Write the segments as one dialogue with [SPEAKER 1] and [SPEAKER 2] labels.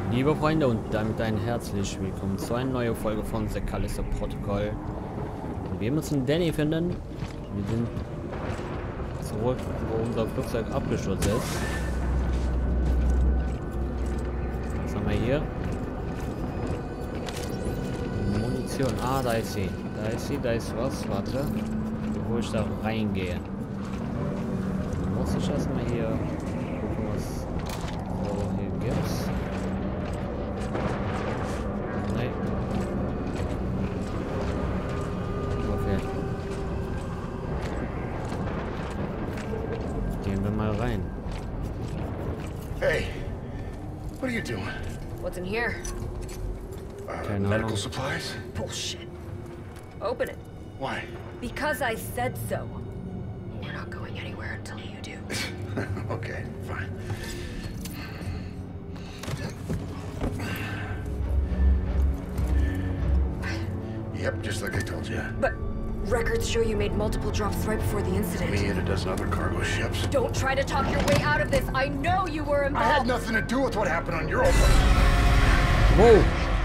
[SPEAKER 1] Liebe Freunde und damit ein herzlich willkommen zu einer neuen Folge von The Callisto Protocol. Und wir müssen Danny finden. Wir sind zurück, wo unser Flugzeug abgestürzt ist. Was haben wir hier? Munition. Ah, da ist sie. Da ist sie, da ist was. Warte. Bevor ich da reingehe. Muss ich erstmal hier gucken, was so hier gibt. Nein. Okay. Gehen wir mal rein.
[SPEAKER 2] Hey, what are you doing?
[SPEAKER 3] What's in here?
[SPEAKER 1] Keine
[SPEAKER 2] Medical
[SPEAKER 1] Ahnung.
[SPEAKER 2] supplies?
[SPEAKER 3] Bullshit. Open it.
[SPEAKER 2] Why?
[SPEAKER 3] Because I said so. We're not going anywhere until you do.
[SPEAKER 2] Okay, fine. Yep, just like I told you.
[SPEAKER 3] But records show you made multiple drops right before the incident.
[SPEAKER 2] Me and a dozen other cargo ships.
[SPEAKER 3] Don't try to talk your way out of this. I know you were
[SPEAKER 2] I had
[SPEAKER 3] involved.
[SPEAKER 2] nothing to do with what happened on Europa.
[SPEAKER 1] Wow!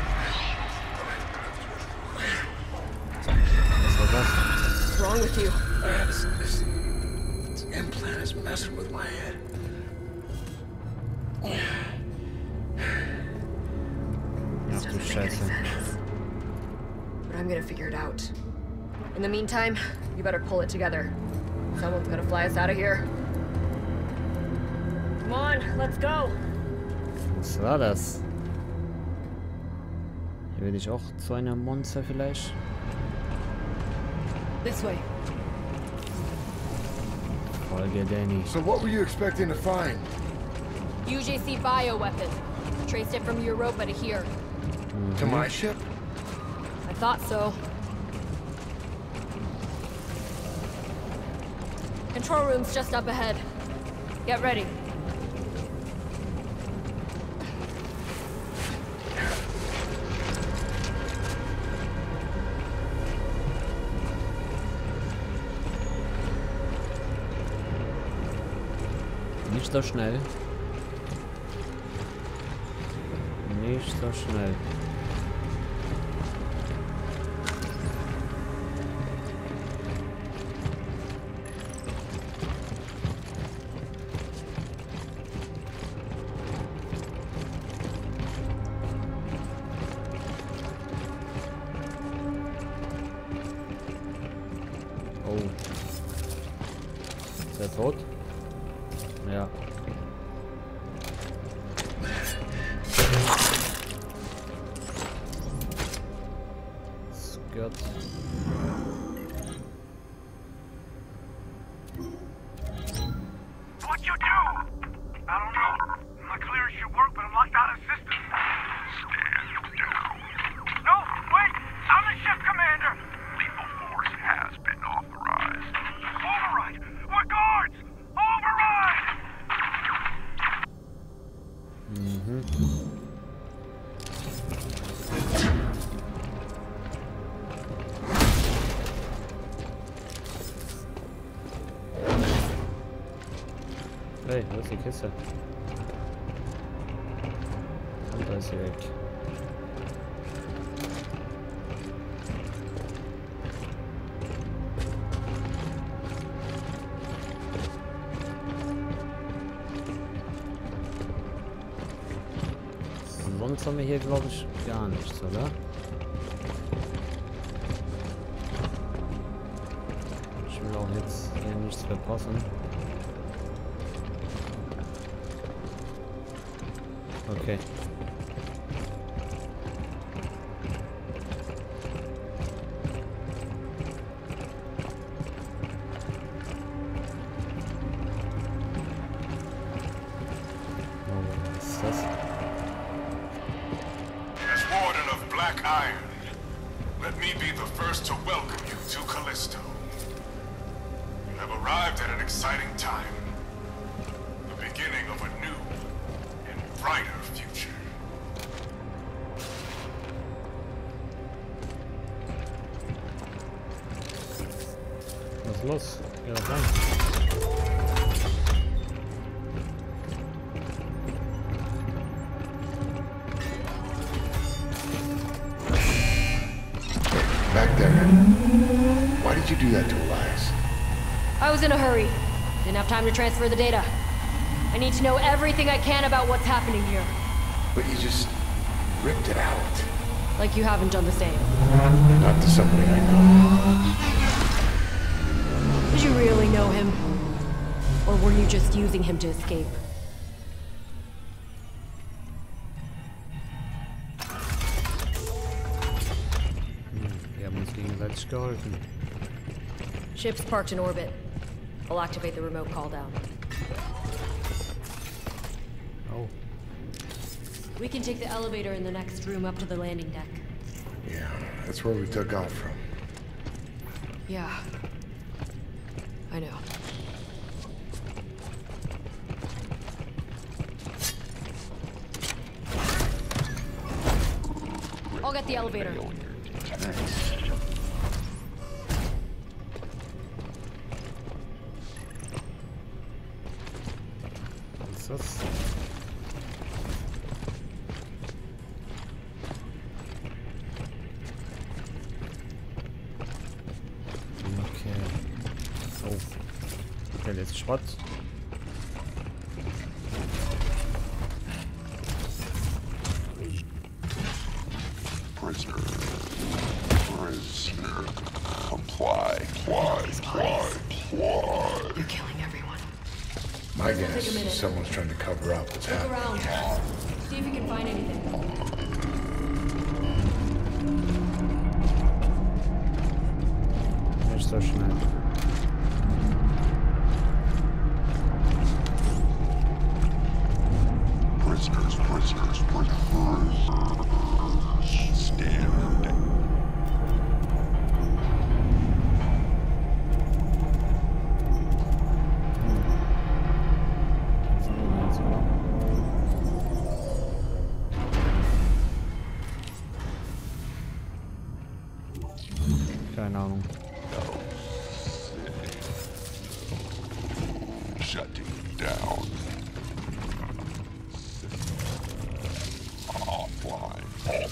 [SPEAKER 1] Was war das?
[SPEAKER 3] What's wrong with you?
[SPEAKER 2] This implant is messing with my head.
[SPEAKER 1] Ach du
[SPEAKER 3] Doesn't make any
[SPEAKER 1] Scheiße.
[SPEAKER 3] sense. But I'm gonna figure it out. In the meantime, you better pull it together. Someone's gonna fly us out of here. Come on, let's go.
[SPEAKER 1] Was war das? Hier will ich auch zu einem Monster vielleicht?
[SPEAKER 3] This way.
[SPEAKER 1] Folge Danny.
[SPEAKER 2] So what were you expecting to find?
[SPEAKER 3] UJC bioweapon. Traced it from Europa to here.
[SPEAKER 2] To my ship?
[SPEAKER 3] I thought so. Control room's just up ahead. Get ready.
[SPEAKER 1] Nicht so schnell. Nicht so schnell. Oh. Ist er tot? Ja. Skirt.
[SPEAKER 4] What'd you do? I don't know. My clearance should work, but I'm locked out of system. Stand down. No, wait! I'm the ship commander! Lethal force has been authorized. Override! We're guards! Override!
[SPEAKER 1] Hey, wo ist die Kiste? Und da ist sie weg. Sonst haben wir hier, glaube ich, gar nichts, oder? Ich will auch jetzt hier nichts verpassen. Okay. Oh, was ist das?
[SPEAKER 4] As Warden of Black Iron, let me be the first to welcome you to Callisto. You have arrived at an exciting time. The beginning of a new and brighter future.
[SPEAKER 1] Was ist los? Ja, rein.
[SPEAKER 5] Deckard, why did you do that to Elias?
[SPEAKER 3] I was in a hurry. Didn't have time to transfer the data. I need to know everything I can about what's happening here.
[SPEAKER 5] But you just ripped it out.
[SPEAKER 3] Like you haven't done the same.
[SPEAKER 5] Not to somebody I know.
[SPEAKER 3] Did you really know him? Or were you just using him to escape?
[SPEAKER 1] Wir haben uns gegenseitig geholfen.
[SPEAKER 3] Ship's parked in orbit. I'll activate the remote call down.
[SPEAKER 1] Oh.
[SPEAKER 3] We can take the elevator in the next room up to the landing deck.
[SPEAKER 5] Yeah, that's where we took off from.
[SPEAKER 3] Yeah. I know. I'll get the elevator.
[SPEAKER 5] Nice.
[SPEAKER 1] Was ist das? Okay. Oh. Okay, jetzt Schrott.
[SPEAKER 6] Prisoner. Comply.
[SPEAKER 3] You're killing everyone.
[SPEAKER 5] My
[SPEAKER 3] Take a
[SPEAKER 5] guess
[SPEAKER 3] minute.
[SPEAKER 5] is someone's trying to cover up what's
[SPEAKER 3] Look
[SPEAKER 5] happening.
[SPEAKER 3] around. See if you can find anything.
[SPEAKER 1] Nicht so schnell.
[SPEAKER 6] Prisoners. Stand down.
[SPEAKER 1] Was haben wir denn jetzt noch? Keine Ahnung.
[SPEAKER 6] Shutting down. Offline.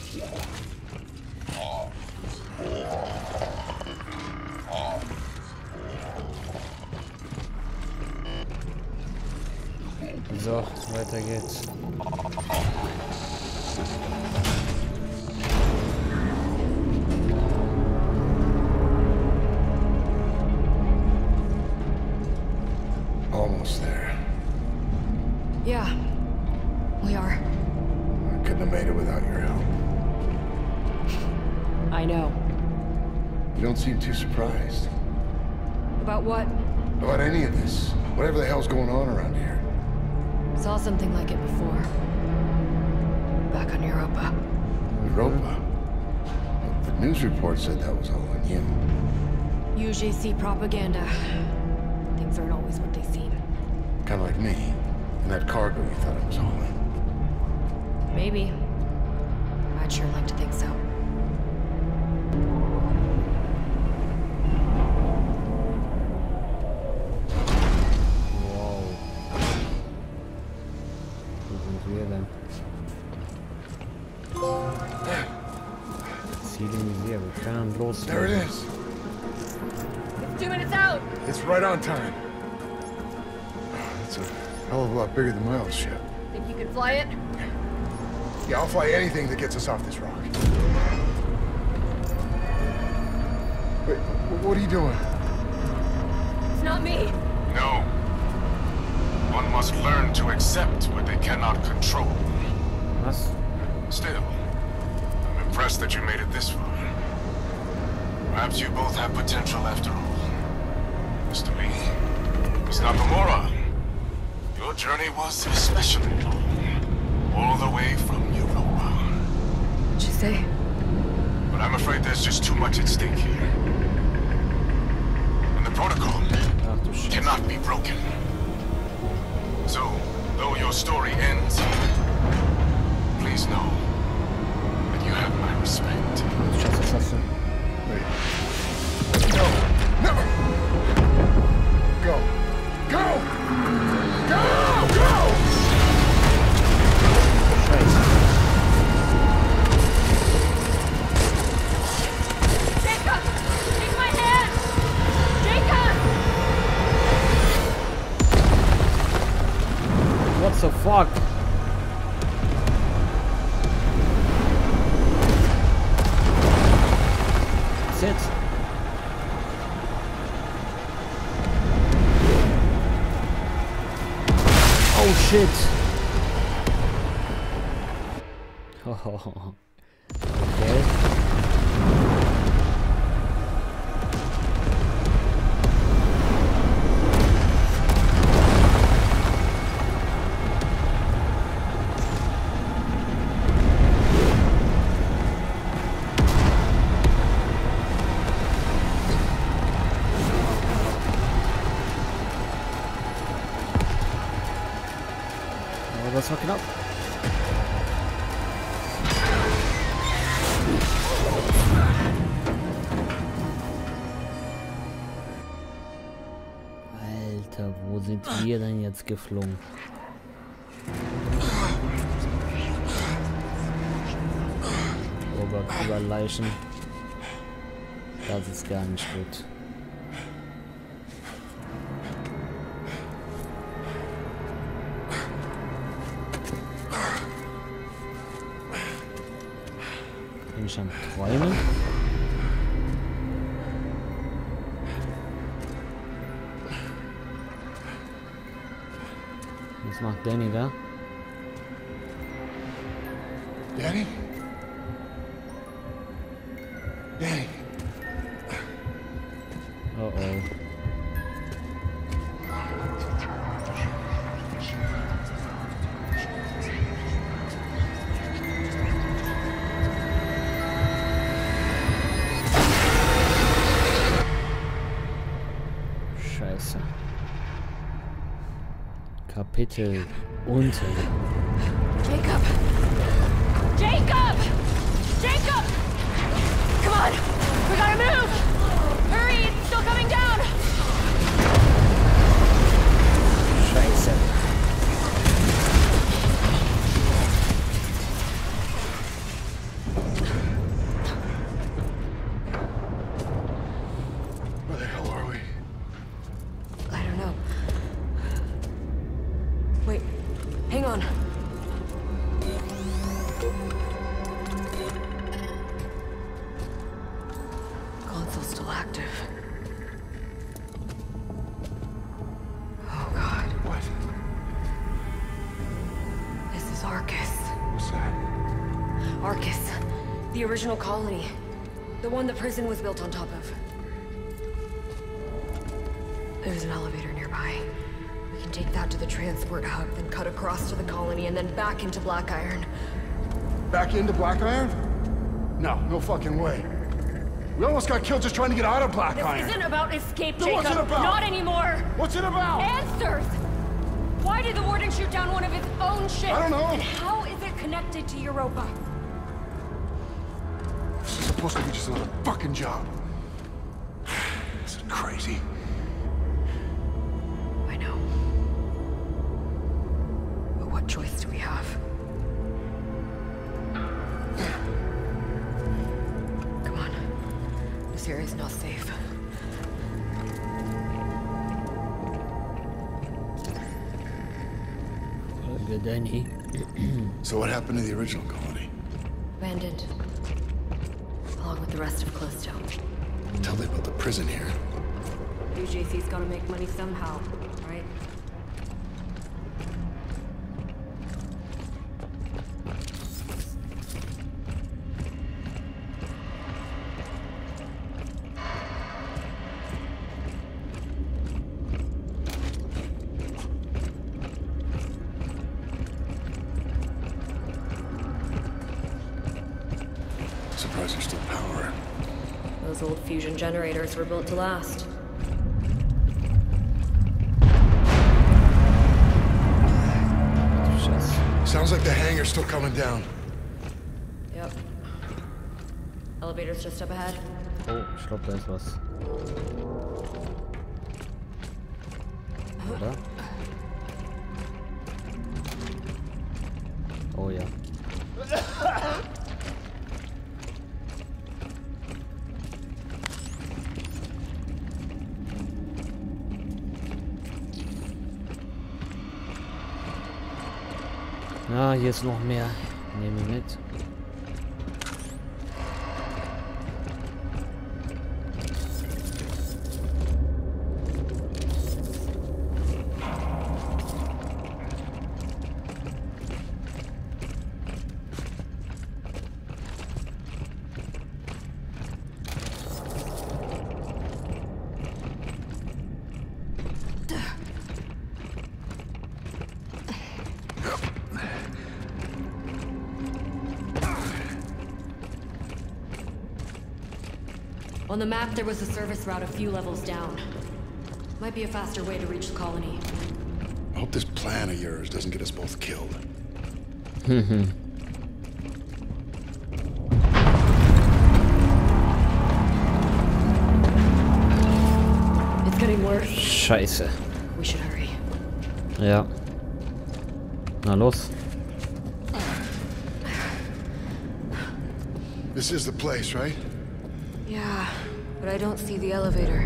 [SPEAKER 1] So, weiter geht's.
[SPEAKER 5] Almost there.
[SPEAKER 3] Yeah. We are.
[SPEAKER 5] I couldn't have made it without your help.
[SPEAKER 3] I know.
[SPEAKER 5] You don't seem too surprised
[SPEAKER 3] About what?
[SPEAKER 5] about any of this. Whatever the hell's going on around here.
[SPEAKER 3] Saw something like it before. Back on Europa.
[SPEAKER 5] Europa. The news report said that was all on you.
[SPEAKER 3] UGC propaganda. Things aren't always what they seem.
[SPEAKER 5] Kind of like me. And that cargo you thought I was hauling.
[SPEAKER 3] Maybe. I'd sure like to think so.
[SPEAKER 1] Wow. Wo sind wir denn? Zielisiert. Wir können los.
[SPEAKER 5] There it is.
[SPEAKER 3] It's 2 minutes out!
[SPEAKER 5] It's right on time. It's a hell of a lot bigger than my old ship.
[SPEAKER 3] Think you could fly it?
[SPEAKER 5] Yeah, I'll fly anything that gets us off this rock. Wait, what are you doing?
[SPEAKER 3] It's not me.
[SPEAKER 4] No. One must learn to accept what they cannot control.
[SPEAKER 1] Was?
[SPEAKER 4] Still, I'm impressed that you made it this far. Perhaps you both have potential after all. Mr. Lee, Miss Nakamura, your journey was especially long. All the way from Europa.
[SPEAKER 3] What'd you say?
[SPEAKER 4] But I'm afraid there's just too much at stake here. And the protocol
[SPEAKER 1] Ach du Scheiße.
[SPEAKER 4] cannot be broken. So, though your story ends, please know that you have my respect.
[SPEAKER 1] Du Scheiße, was hast du?
[SPEAKER 5] Wait. No! No! Go! Go! Go! Go!
[SPEAKER 1] Scheiße.
[SPEAKER 3] Jacob!
[SPEAKER 1] Fuck. That's it. Oh shit. Oh. Okay. Oh, das war knapp. Alter, wo sind wir denn jetzt geflogen? Oh Gott, über Leichen. Das ist gar nicht gut. Bin ich am Träumen? Was macht Danny da?
[SPEAKER 5] Danny? Danny?
[SPEAKER 1] Oh oh. Scheiße. Kapitel unten.
[SPEAKER 3] Jacob! Jacob! Jacob! Come on! We gotta move! Hurry! It's still coming down!
[SPEAKER 1] Scheiße.
[SPEAKER 5] Where the hell are we?
[SPEAKER 3] I don't know. Wait, hang on. Console's still active. Oh god,
[SPEAKER 5] What?
[SPEAKER 3] this is Arcus.
[SPEAKER 5] What's that?
[SPEAKER 3] Arcus, the original colony. The one the prison was built on top of. There's an elevator nearby. We can take that to the transport hub, then cut across to the colony, and then back into Blackiron.
[SPEAKER 5] Back into Blackiron? No, no fucking way. We almost got killed just trying to get out of
[SPEAKER 3] This
[SPEAKER 5] Blackiron.
[SPEAKER 3] isn't about escape,
[SPEAKER 5] Then
[SPEAKER 3] Jacob.
[SPEAKER 5] what's it about?
[SPEAKER 3] Not anymore.
[SPEAKER 5] What's it about?
[SPEAKER 3] Answers! Why did the Warden shoot down one of his own ships?
[SPEAKER 5] I don't know.
[SPEAKER 3] And how is it connected to Europa?
[SPEAKER 5] This is supposed to be just another fucking job. This is crazy.
[SPEAKER 3] I know. But what choice do we have? Come on. This area's not safe.
[SPEAKER 1] Good Danny.
[SPEAKER 5] So what happened to the original colony?
[SPEAKER 3] Abandoned. Along with the rest of Callisto.
[SPEAKER 5] Tell me about the prison here.
[SPEAKER 3] UJC's gotta make money somehow, right?
[SPEAKER 5] Surprised there's still power.
[SPEAKER 3] Those old fusion generators were built to last.
[SPEAKER 1] Scheiße.
[SPEAKER 5] Sounds like the hangar's still coming down.
[SPEAKER 3] Yep. Elevator's just up ahead.
[SPEAKER 1] Oh, ich glaube, da ist was. Oder? Oh ja. Ja, hier ist noch mehr. Nehmen wir mit.
[SPEAKER 3] On the map, there was a service route a few levels down. Might be a faster way to reach the colony.
[SPEAKER 5] I hope this plan of yours doesn't get us both killed.
[SPEAKER 3] It's getting worse.
[SPEAKER 1] Scheiße.
[SPEAKER 3] We should hurry.
[SPEAKER 1] Ja. Na los.
[SPEAKER 5] This is the place, right?
[SPEAKER 3] Yeah, but I don't see the elevator.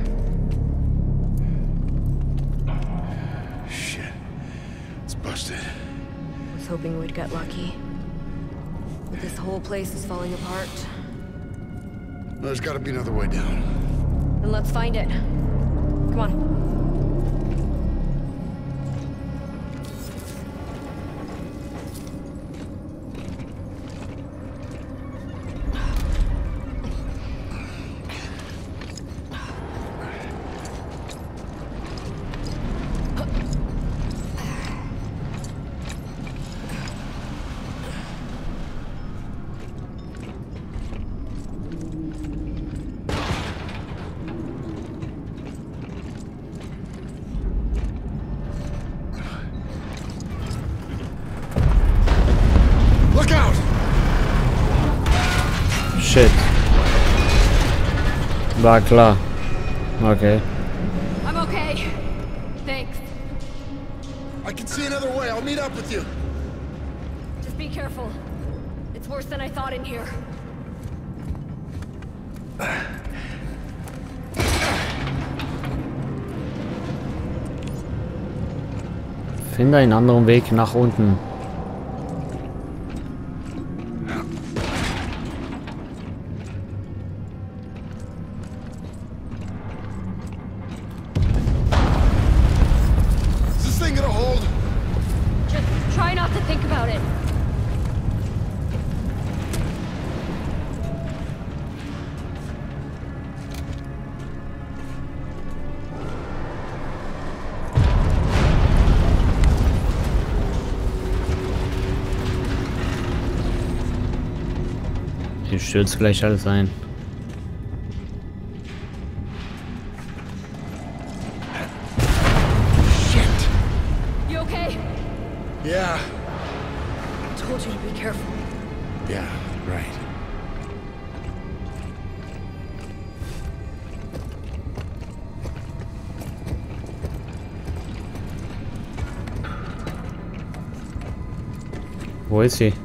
[SPEAKER 5] Shit. It's busted.
[SPEAKER 3] Was hoping we'd get lucky. But this whole place is falling apart.
[SPEAKER 5] There's gotta be another way down.
[SPEAKER 3] Then let's find it. Come on.
[SPEAKER 5] Look out!
[SPEAKER 1] Shit. War klar. Okay.
[SPEAKER 3] I'm okay. Thanks.
[SPEAKER 5] I can see another way. I'll meet up with you.
[SPEAKER 3] Just be careful. It's worse than I thought in here.
[SPEAKER 1] Finde einen anderen Weg nach unten.
[SPEAKER 5] Is this thing gonna hold?
[SPEAKER 3] Just try not to think about it.
[SPEAKER 1] Hier stürzt gleich alles ein.
[SPEAKER 5] Shit.
[SPEAKER 3] You okay?
[SPEAKER 5] Yeah.
[SPEAKER 3] I told you to be careful.
[SPEAKER 5] Yeah, right.
[SPEAKER 1] Wo ist sie?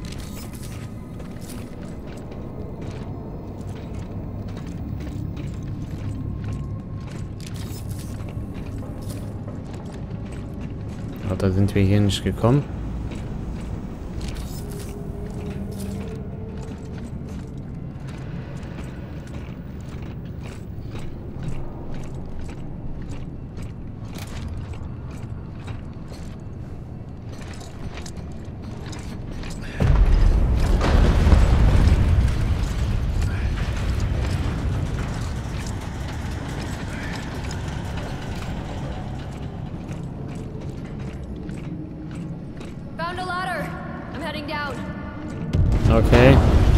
[SPEAKER 1] Ach, da sind wir hier nicht gekommen.
[SPEAKER 3] Found a ladder. I'm heading down.
[SPEAKER 1] Okay.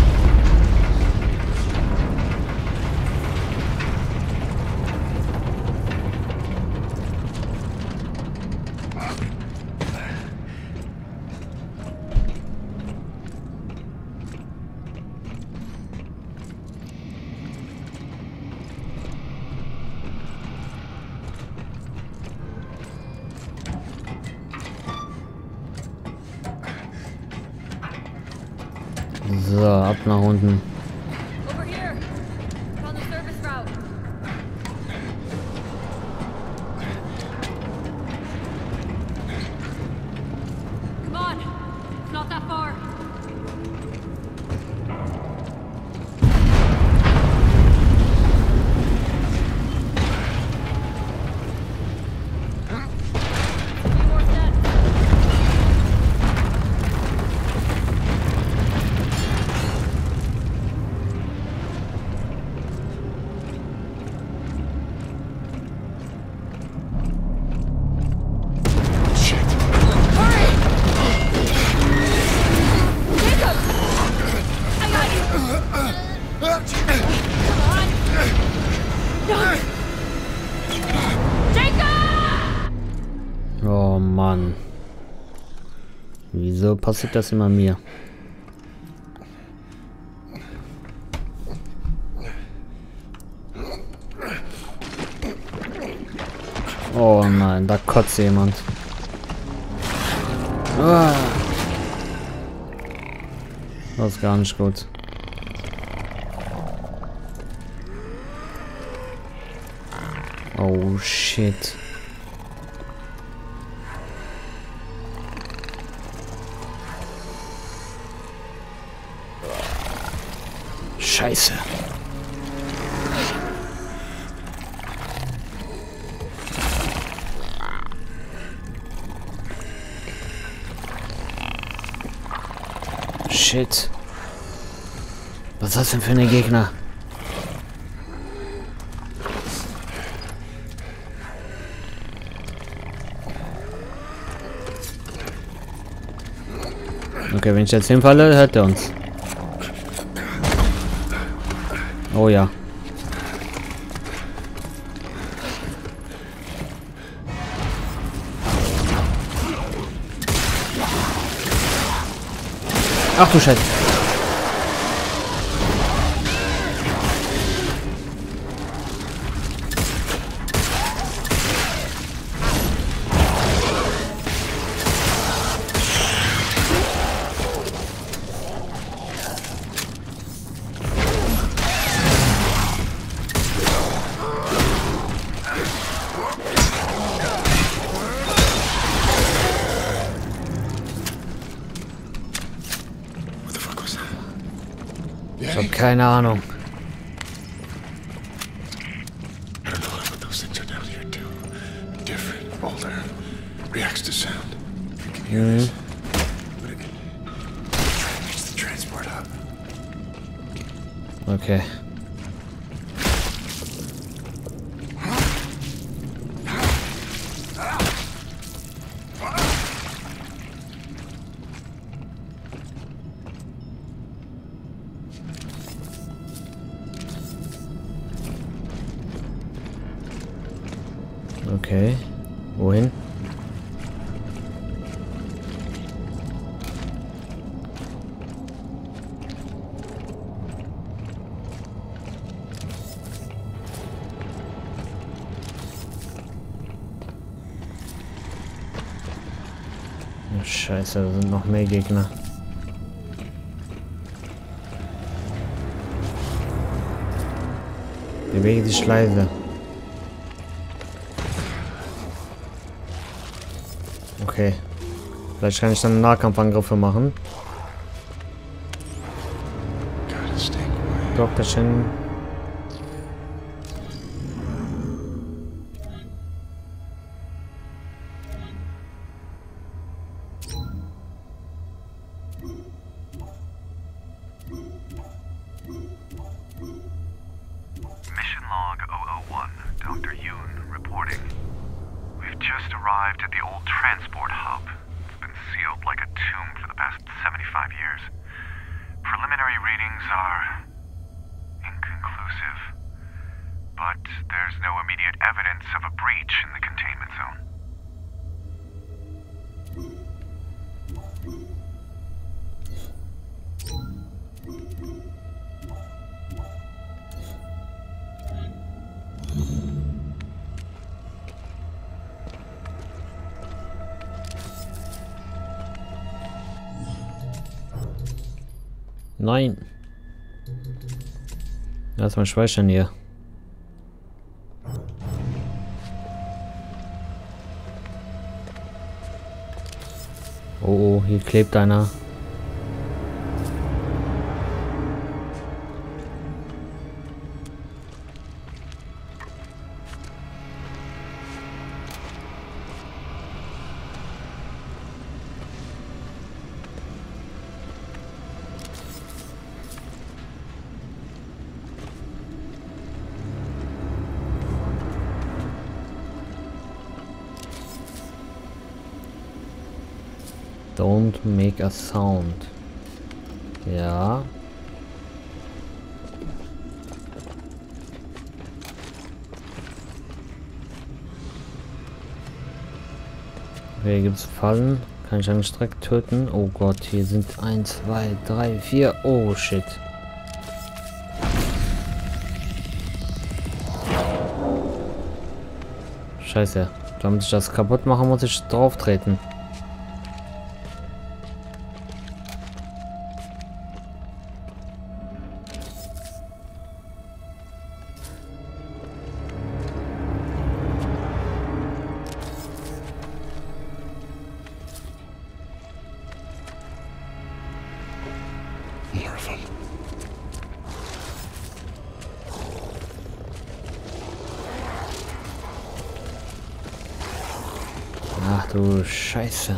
[SPEAKER 1] So, ab nach unten.
[SPEAKER 3] Over here. Found the service route. Come on. It's not
[SPEAKER 1] Wieso passiert das immer mir? Oh nein, da kotzt jemand. Ah. Das ist gar nicht gut. Oh shit. Scheiße. Shit. Was ist das denn für eine Gegner? Okay, wenn ich jetzt hinfalle, hört er uns. Oh ja. Ach du Scheiße. Ich hab keine Ahnung.
[SPEAKER 2] I don't know what those things are down here too. Different, older, reacts to sound.
[SPEAKER 1] Mhm.
[SPEAKER 2] But it reach the transport hub.
[SPEAKER 1] Okay. Okay. Wohin? Oh, Scheiße, da sind noch mehr Gegner. Bewege dich leise. Okay. Vielleicht kann ich dann Nahkampfangriffe machen.
[SPEAKER 2] Gotta stay quiet.
[SPEAKER 1] Doktorchen.
[SPEAKER 4] Mission log 001, Dr. Yoon reporting. We've just arrived at the old transport hub. It's been sealed like a tomb for the past 75 years. Preliminary readings are inconclusive, but there's no immediate evidence of a breach in the containment zone.
[SPEAKER 1] Nein. Lass mal speichern hier. Oh, hier klebt einer. Don't make a sound. Ja. Okay, gibt's Fallen? Kann ich einen Streck töten? Oh Gott, hier sind 1, 2, 3, 4. Oh shit. Scheiße. Damit ich das kaputt mache, muss ich drauf treten.
[SPEAKER 2] More of them.
[SPEAKER 1] Ach du Scheiße.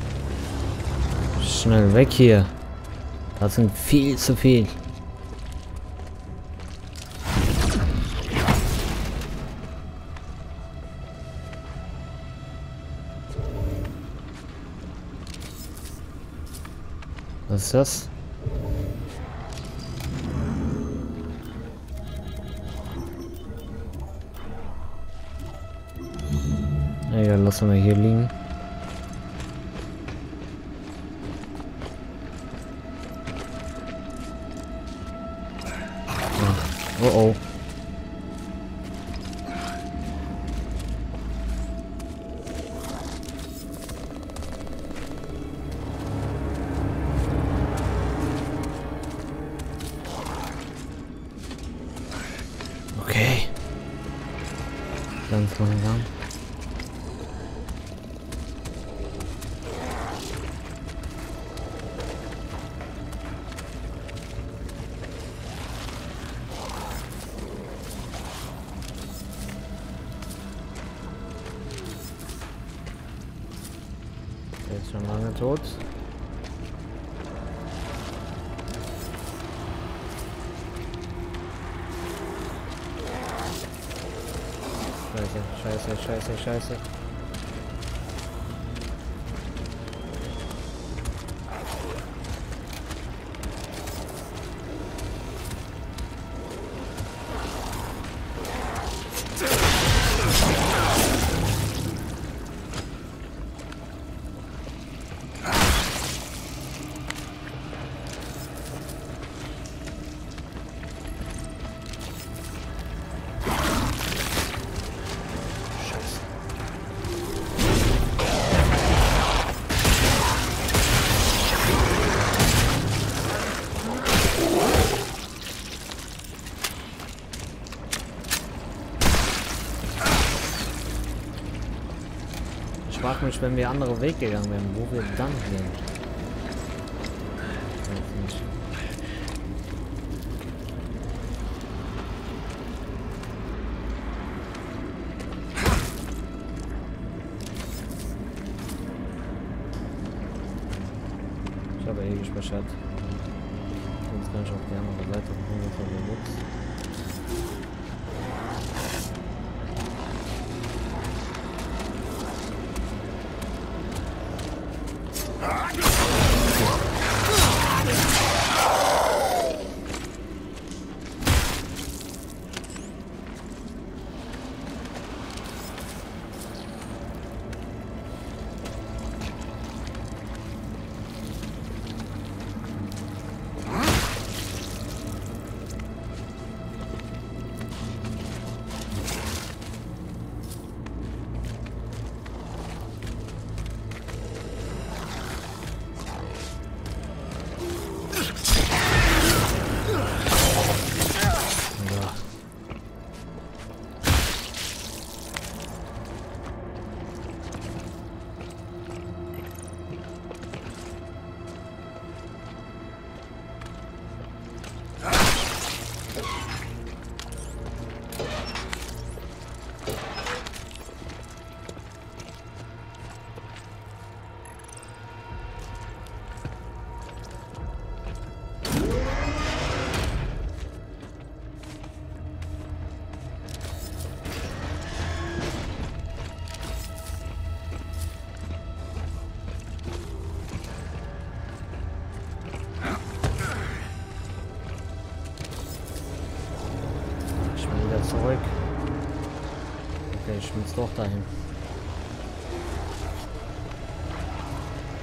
[SPEAKER 1] Schnell weg hier. Das sind viel zu viel. Was ist das? Ja, lassen wir hier liegen. Oh oh. Okay. Ganz langsam. Der ist schon lange tot. Scheiße. Ich frage mich, wenn wir andere Weg gegangen wären, wo wir dann gehen. Weiß nicht. Ich habe eh gespeichert. Jetzt kann ich auf die andere Seite gucken, von der Lux. Zurück. Okay, ich muss doch dahin.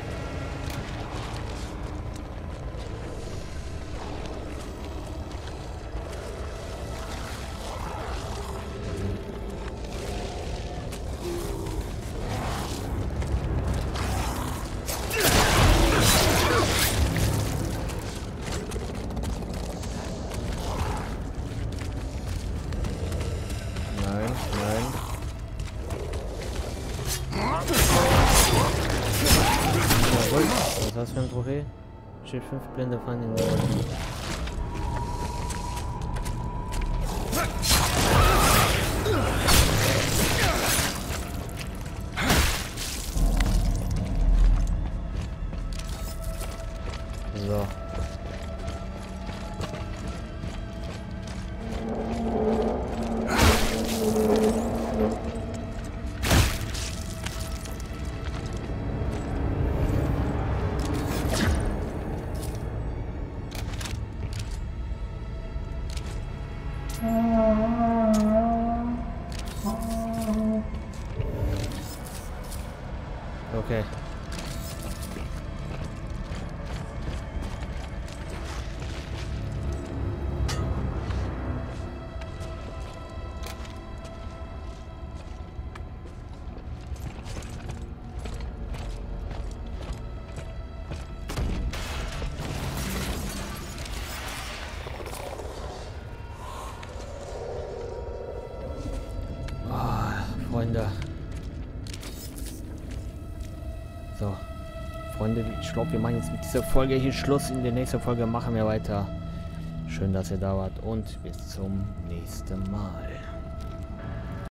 [SPEAKER 1] Okay. Steht 5 blinde Feinde in der Welt. So. Okay. Freunde. So. Freunde, ich glaube, wir machen jetzt mit dieser Folge hier Schluss. In der nächsten Folge machen wir weiter. Schön, dass ihr da wart und bis zum nächsten Mal.